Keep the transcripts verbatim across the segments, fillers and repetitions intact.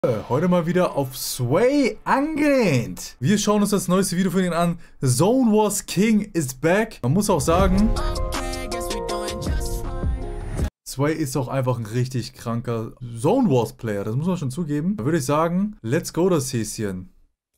Heute mal wieder auf Sway angelehnt. Wir schauen uns das neueste Video von ihnen an. Zone Wars King is back. Man muss auch sagen, Sway ist doch einfach ein richtig kranker Zone Wars Player. Das muss man schon zugeben. Da würde ich sagen, let's go das Häschen.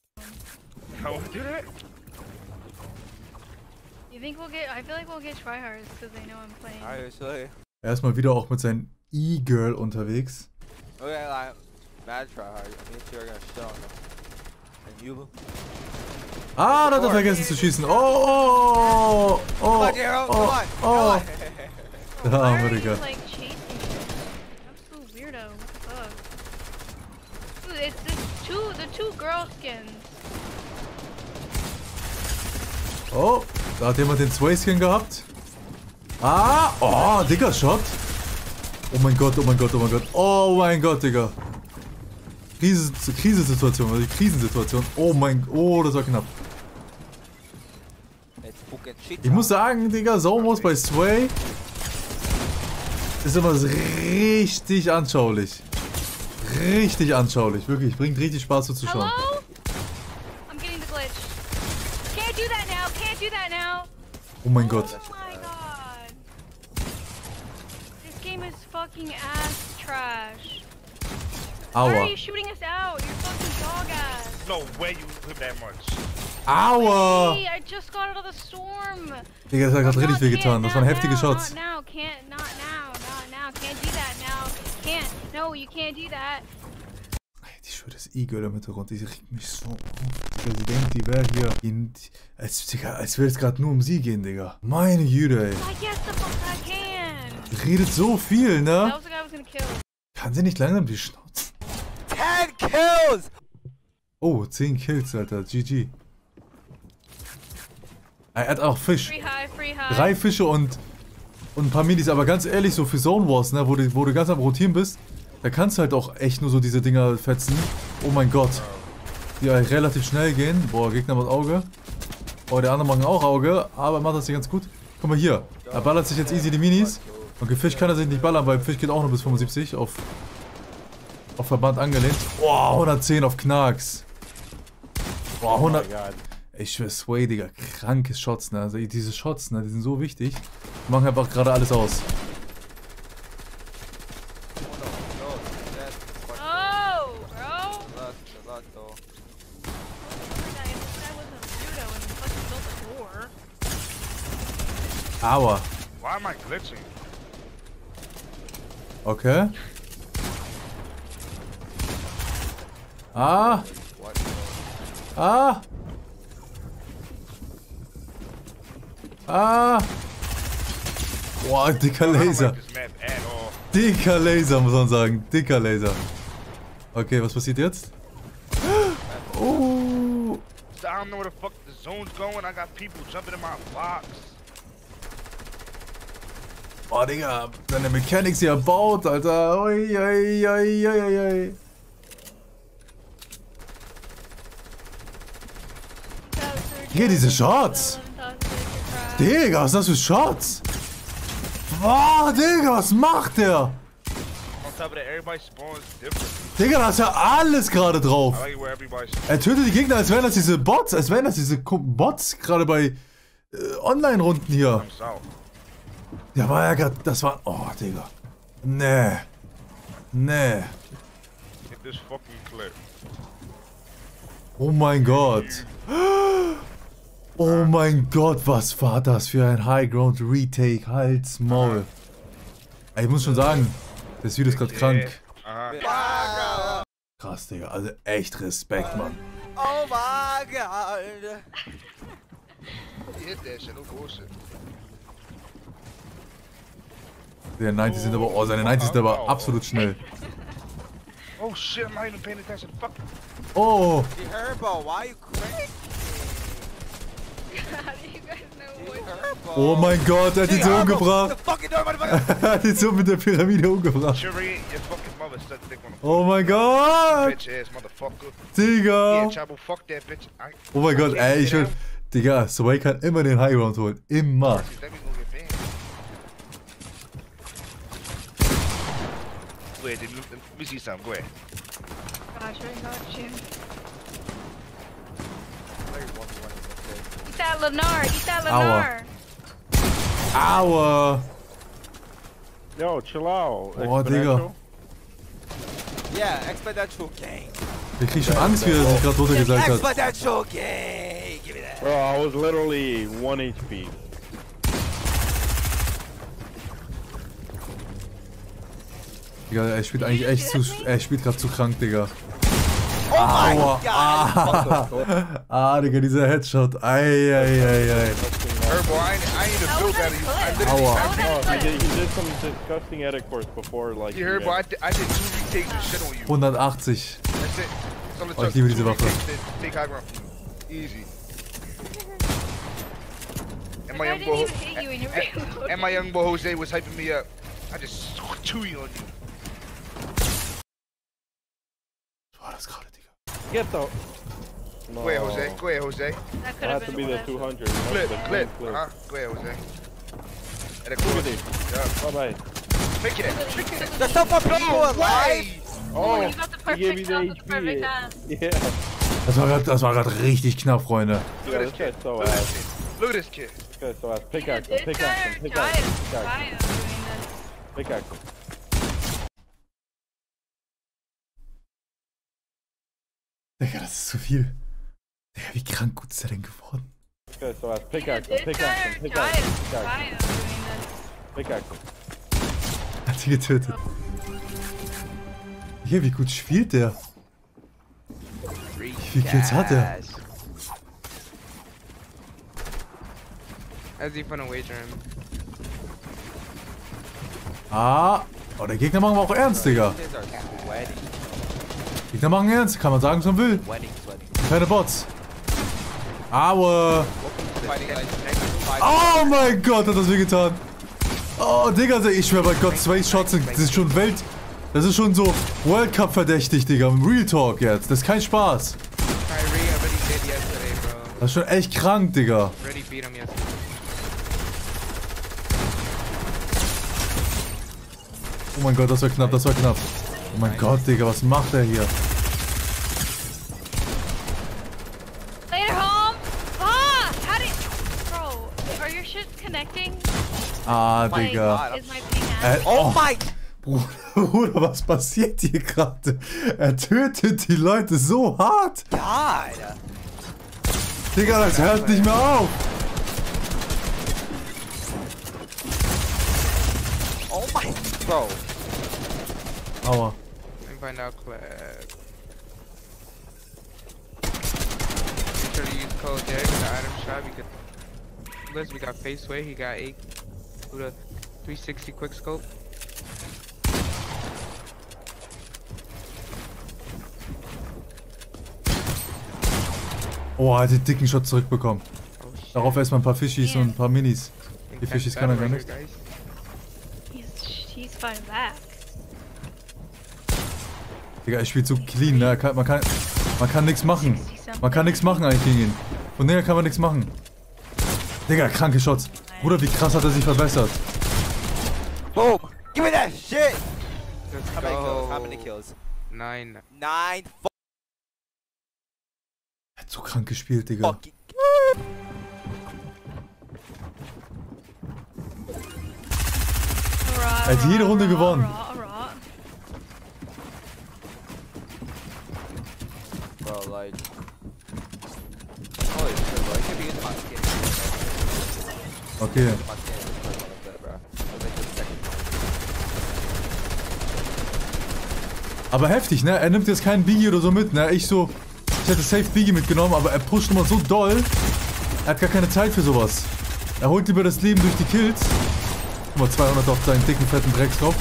Erstmal wieder auch mit seinem E-Girl unterwegs. Okay, like, mad try hard. Me and you are gonna show them. And you? Ah, da hat er vergessen zu schießen. Oh, oh, oh, oh, oh, oh. Da haben wir, Digga. Oh, da hat jemand den Sway-Skin gehabt. Ah, oh, dicker Shot. Oh mein Gott, oh mein Gott, oh mein Gott. Oh mein Gott, Digga. Krise, Krisensituation, also die Krisensituation. Oh mein, oh, das war knapp. Ich muss sagen, Digga, Zone Wars bei Sway ist immer richtig anschaulich. Richtig anschaulich, wirklich. Bringt richtig Spaß so zu schauen. Oh mein Gott. Fucking ass trash. Aua. Why are you shooting us out? You're fucking dog ass. No way you whip that much. Aua. Hey, I just got out of the storm. Digga, das hat gerade richtig weh getan. Das waren heftige Shots. Not now, can't, not now, not now, can't do that now. Can't, no, you can't do that. Die schwöre, das E-Girl im Hintergrund, die regt mich so auf. Digga, sie denkt, die wäre hier in, als, Digga, als würde es gerade nur um sie gehen, Digga. Meine Güte, ey. I guess the fuck I can. Redet so viel, ne? That was the guy I was gonna kill. Kann sie nicht langsam die Schnauze? ten kills! Oh, zehn Kills, Alter. G G. Er hat auch Fisch. Free high, free high. Drei Fische und, und ein paar Minis. Aber ganz ehrlich, so für Zone Wars, ne, wo du, wo du ganz am Rotieren bist, da kannst du halt auch echt nur so diese Dinger fetzen. Oh mein Gott. Die halt relativ schnell gehen. Boah, Gegner macht Auge. Oh, der andere macht auch Auge. Aber macht das hier ganz gut. Guck mal hier. Er ballert sich jetzt easy die Minis. Okay, Fisch kann er sich nicht ballern, weil Fisch geht auch nur bis fünfundsiebzig auf, auf Verband angelehnt. Boah, hundertzehn auf Knacks. Boah, hundert. Ich schwör, Sway, Digga, kranke Shots, ne? Also diese Shots, ne, die sind so wichtig. Die machen einfach gerade alles aus. Oh, bro. Aua. Why am I glitching? Okay. Ah. Ah. Ah. Boah, dicker Laser. Dicker Laser, muss man sagen. Dicker Laser. Okay, was passiert jetzt? Oh. I don't know where the fuck the zone's going. I got people jumping in my box. Oh, Digga, deine Mechanics hier baut, Alter. Ui, ui, ui, ui, ui. Hier, diese Shots. Digga, was ist das für Shots? Boah, Digga, was macht der? Digga, da ist ja alles gerade drauf. Er tötet die Gegner, als wären das diese Bots, als wären das diese Bots gerade bei äh, Online-Runden hier. Ja, war ja gerade, das war, oh, Digga. Nee. Nee. Oh mein Gott. Oh mein Gott, was war das für ein High Ground Retake? Hals, Maul. Ey, ich muss schon sagen, das Video ist gerade krank. Krass, Digga, also echt Respekt, Mann. Oh my god. Der neunzig sind aber, oh, seine neunzig sind aber absolut schnell. Oh shit, I'm not even paying attention. Fuck. Oh. Herbo, why you crazy? Oh mein Gott, er hat ihn so umgebracht. Er hat ihn so mit der Pyramide umgebracht. Oh mein Gott. Digga. Oh mein Gott, ey, ich will... Digga, Sway kann immer den High Ground holen. Immer. Go ahead, let me see something. Go ahead. got you, I got you. There's one one in the face. Eat that Lennar, eat that Aua. Lennar. Aua. Yo, chill out. Oh, Digga. Yeah, exponential gang. Der kriegt schon Angst, wie er sich gerade runtergesagt hat. Exponential gang. Give me that. Bro, I was literally one H P. Digga, er spielt eigentlich echt zu... Er spielt gerade zu krank, Digga. Oh my Aua. god. Ah, ah, Digga, dieser Headshot. Ei, ei, ei, ei. Herbo, I ain't, I ain't a That feel was better. You, I literally, Aua. That was No, he good. did, he did some disgusting edit course before, like. you heard, yeah. boy. I did, I did two retakes and shit on you. hundertachtzig. That's it. That's all it Oh, took. ich liebe diese Two Waffe. retakes to take high ground from you. Easy. And my I young didn't boy, even hit you in your reload. and my young boy Jose was hyping me up. I just chew you on you. Was war das gerade, Digga? Get the. No. Go ahead, Jose. Go ahead, Jose. That could That have had to been be the worse. two hundred. you know, Clip, the clip. clip. Uh-huh. Go ahead, Jose. And Look then at this. yeah. Bye bye. Pick it. Pick it. There's so much people alive. Why? Oh, Oh, you got the he gave me perfect the shot, the H P. perfect time. Yeah. Das war grad, das war grad richtig knapp, Freunde. Look at Yeah, this this kid. guy's so Look at ass. this kid. Look at this kid. This guy's so ass. This Pickaxe him, guy pickaxe him, is pickaxe him, tired, pickaxe him, tired of doing this. pickaxe him. Digga, das ist zu viel. Digga, wie krank gut ist er denn geworden? This guy's so ass. Pickaxe This him, guy pickaxe is him, pickaxe tired, him, pickaxe him, tired of doing this. pickaxe him. Hat sie getötet. Hier, wie gut spielt der? Wie viele Kills hat er? As he finna wager him. Ah. Oh, der Gegner machen wir auch ernst, Digga. These are sweaty. Gegner machen ernst, kann man sagen, was man will. Sweaty, sweaty. Keine Bots. Aua. Fighting like five. Oh mein Gott, hat das wehgetan. Oh, Digga, ich schwör bei Gott, zwei Shots, das ist schon Welt... Das ist schon so World Cup verdächtig, Digga. Real Talk jetzt. Das ist kein Spaß. Kyrie already did yesterday, bro. Das ist schon echt krank, Digga. Already beat him yesterday. Oh mein Gott, das war knapp, das war knapp. Oh mein Gott, Digga, was macht er hier? Later, home. Ah, how did? Bro, are your shits connecting? Ah, My Digga. God. Is my ping Äh, ass? Oh my! Bruder, Bruder, was passiert hier gerade? Er tötet die Leute so hart. God! Digga, das hört nicht mehr auf. Oh my! Bro. Aua. Let me find out clip. Make sure to use code Derek in the item shop because Liz, we got face way, he got eight with a three sixty quick scope. Oh, er hat den dicken Shot zurückbekommen. Oh shit. Darauf erstmal ein paar Fischis und ein paar Minis. Think Die that's Fischis kann er gar better nicht. right here, He's he's fighting back. Digga, er spielt so clean, ne? Er kann, man kann, man kann nichts machen. Man kann nichts machen eigentlich gegen ihn. Von näher kann man nichts machen. Digga, kranke Shots. Bruder, wie krass hat er sich verbessert. guys. Boom! Give me that shit! Let's How many kills? How go. many kills? Nine. Nine Er hat so krank gespielt, Digga. fucking. Hurrah, Er hat jede hurrah, Runde hurrah, gewonnen. hurrah, hurrah. Bro, like. Holy shit, bro. He could be in my skin. Okay. My skin is like one of that, bro. I was like the second. Aber heftig, ne? Er nimmt jetzt keinen Biggie oder so mit, ne? Ich so... Ich hätte safe Biggie mitgenommen, aber er pusht immer so doll. Er hat gar keine Zeit für sowas. Er holt lieber das Leben durch die Kills. Guck mal, zweihundert auf seinen dicken, fetten Dreckskopf.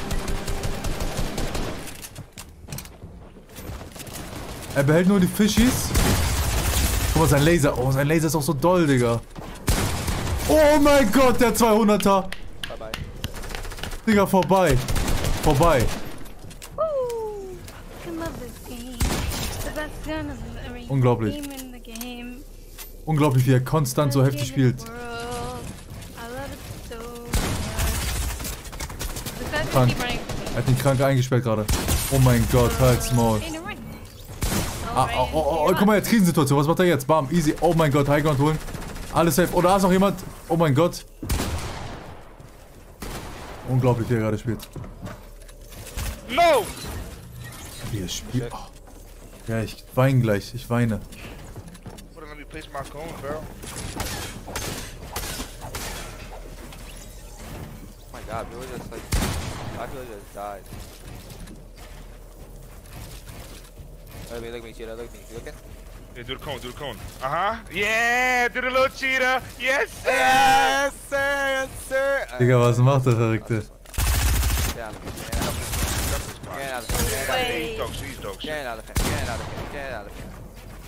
Er behält nur die Fischis. Guck mal, sein Laser. Oh, sein Laser ist auch so doll, Digga. Oh mein Gott, der zweihunderter. Bye bye. Digga, vorbei. Vorbei. Woo! I love this game. The best gun in the, I mean, Unglaublich. game in the game. Unglaublich, wie er konstant so heftig spielt. World. I love it so much. This guy's Krank. gonna keep running. Er hat ihn krank eingesperrt gerade. Oh mein Gott, halt's Maul. Hey, no, right. Ah, oh, oh, oh, guck mal jetzt, Krisensituation. Was macht er jetzt? Bam, easy. Oh mein Gott, Highground holen. Alles safe. Oh, da ist noch jemand. Oh mein Gott. Unglaublich, wie er gerade spielt. No! Wie er spielt. Oh. Ja, ich weine gleich. Ich weine. Wouldn't let me place my cone, bro. Oh my god, Billy just like, I feel like just died. Look at me, look at me, Cheetah, look at me. You looking? Yeah, do the cone, do the cone. Uh huh. Yeah, do the little cheetah. Yes, sir. Yes, sir, yes, sir. Digga, was macht der Verrückte? Get out of here, get out of here. Get out of here, get out of here. He's dog shit, he's dog shit. Get out of here, get out of here, get out of here.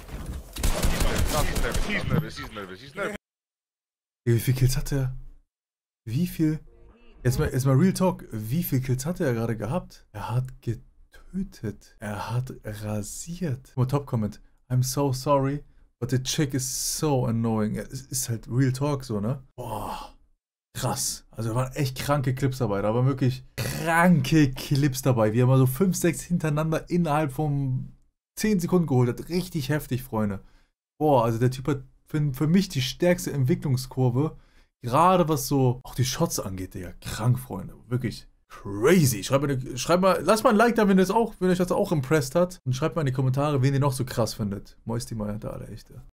He's nervous, he's nervous, he's nervous, he's nervous. Wie viel Kills hat er? Wie viel? Jetzt mal, jetzt mal Real Talk. Wie viel Kills hat er gerade gehabt? Er hat getötet. Er hat rasiert. Nur Top-Comment. I'm so sorry, but the chick is so annoying. Es ist halt Real Talk so, ne? Boah. Krass. Also da waren echt kranke Clips dabei. Da waren wirklich kranke Clips dabei. Wie er mal so fünf, sechs hintereinander innerhalb von zehn Sekunden geholt hat. Richtig heftig, Freunde. Boah, also der Typ hat für, für mich die stärkste Entwicklungskurve. Gerade was so auch die Shots angeht, Digga. Krank, Freunde. Wirklich crazy. Schreibt mal, schreibt mal, lasst mal ein Like da, wenn, das auch, wenn euch das auch impressed hat. Und schreibt mal in die Kommentare, wen ihr noch so krass findet. Moisty Meier, da, der echte.